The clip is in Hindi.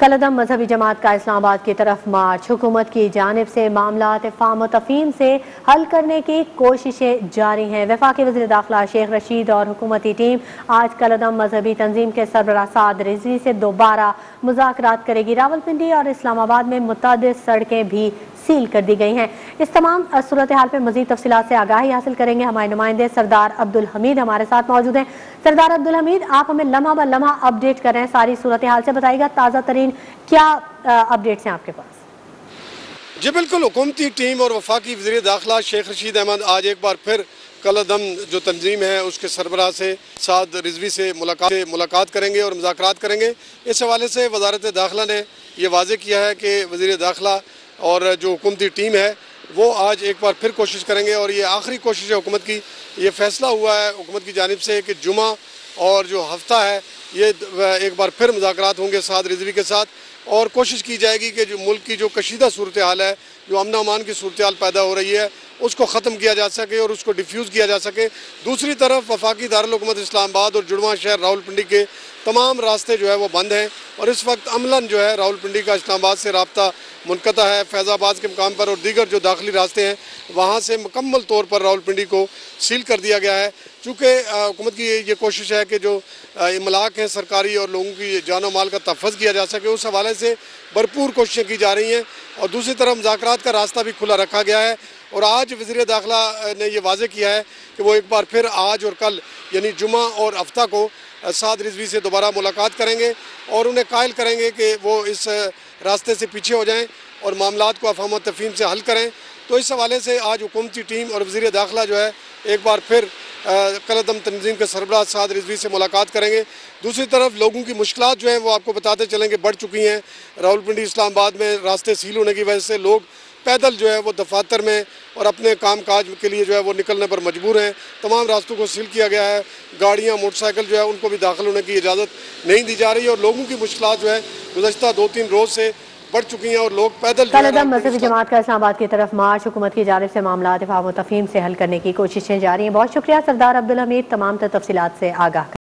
कलदम मजहबी जमात का इस्लामाबाद की तरफ मार्च। हुकूमत की जानिब से मामला फ़ाम तफहीम से हल करने की कोशिशें जारी हैं। वफाकी वज़ीर दाखिला शेख रशीद और हुकूमती टीम आज कलदम मजहबी तंजीम के सरबराह साद रिजवी से दोबारा मुज़ाकरात करेगी। रावलपिंडी और इस्लामाबाद में मुतअद्दिद सड़कें भी सील कर दी गई हैं। इस तमाम सूरत हाल पर मज़ीद तफसीलात से आगाही हासिल करेंगे हमारे नुमाइंदे सरदार अब्दुल हमीद हमारे साथ मौजूद हैं। सरदार अब्दुल हमीद, आप हमें लम्हा ब लम्हा अपडेट कर रहे हैं, सारी सूरत हाल से बताइएगा ताज़ा तरीन क्या अपडेट्स हैं आपके पास? जी बिल्कुल, हुकूमती टीम और वफाकी वज़ीर दाखिला शेख रशीद अहमद आज एक बार फिर कलदम जो तंजीम है उसके सरबराह से साद रिजवी से मुलाकात करेंगे और मुज़ाकरात करेंगे। इस हवाले से वजारत दाखिला ने यह वाज़ेह किया है कि वज़ीर दाखिला और जो हुकूमती टीम है वो आज एक बार फिर कोशिश करेंगे और ये आखिरी कोशिश है हुकूमत की। ये फैसला हुआ है हुकूमत की जानिब से कि जुमा और जो हफ्ता है ये एक बार फिर मुज़ाकरात होंगे साद रिजवी के साथ और कोशिश की जाएगी कि जो मुल्क की जो कशीदा सूरत हाल है, जो अमन अमान की सूरत हाल पैदा हो रही है, उसको ख़त्म किया जा सके और उसको डिफ्यूज़ किया जा सके। दूसरी तरफ वफाकी दारुल हुकूमत इस्लामाबाद और जुड़वा शहर रावलपिंडी के तमाम रास्ते जो है वो बंद हैं और इस वक्त अमलन जो है रावलपिंडी का इस्लामाबाद से रब्ता मुनक़ता है। फैज़ाबाद के मकाम पर और दीगर जो दाखिली रास्ते हैं वहाँ से मुकम्मल तौर पर रावलपिंडी को सील कर दिया गया है। चूँकि हुकूमत की ये कोशिश है कि जो इमलाक हैं सरकारी और लोगों की जान माल का तहफ़्फ़ुज़ किया जा सके, उस हवाले से भरपूर कोशिशें की जा रही हैं और दूसरी तरफ मुज़ाकरात का रास्ता भी खुला रखा गया है। और आज वज़ीर दाखिला ने यह वाज़ेह किया है कि वो एक बार फिर आज और कल यानी जुमा और हफ्ता को साद रिजवी से दोबारा मुलाकात करेंगे और उन्हें कायल करेंगे कि वो इस रास्ते से पीछे हो जाएं और मामलात को अफ़ाम तफ़हीम से हल करें। तो इस हवाले से आज हुकूमती टीम और वज़ीर दाखिला जो है एक बार फिर कलदम तंजीम के सरबराह साद रिजवी से मुलाकात करेंगे। दूसरी तरफ लोगों की मुश्किलात जो हैं वो आपको बताते चलेंगे बढ़ चुकी हैं। रावलपिंडी इस्लामाबाद में रास्ते सील होने की वजह से लोग पैदल जो है वो दफातर में और अपने काम काज के लिए जो है वो निकलने पर मजबूर हैं। तमाम रास्तों को सील किया गया है। गाड़ियाँ मोटरसाइकिल जो है उनको भी दाखिल होने की इजाज़त नहीं दी जा रही और लोगों की मुश्किलात जो है गुज़श्ता 2-3 रोज़ से बढ़ चुकी हैं और लोग पैदल कलदम मजहबी जमात का इस्लामाबाद की तरफ मार्च। हुकूमत की जानिब से मामला फ़ाम तफ़हीम से हल करने की कोशिशें जारी हैं। बहुत शुक्रिया सरदार अब्दुल हमीद तमाम तफसीलात से आगाह।